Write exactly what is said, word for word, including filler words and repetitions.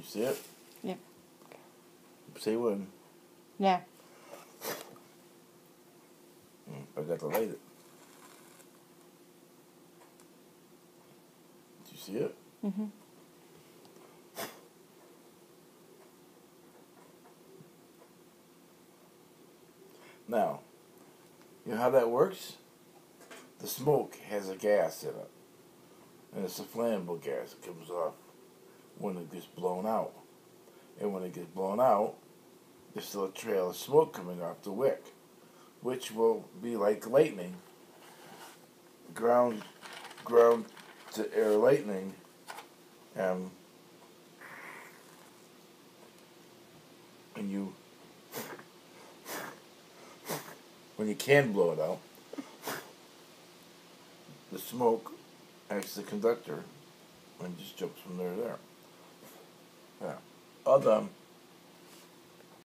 See it? Yep. Say when. Yeah. I got to light it. Do you see it? Mm-hmm. Now, you know how that works? The smoke has a gas in it. And it's a flammable gas that comes off when it gets blown out. And when it gets blown out, there's still a trail of smoke coming off the wick, which will be like lightning, ground, ground to air lightning, um, and you, when you can blow it out, the smoke acts as a conductor and just jumps from there to there. Yeah. All done.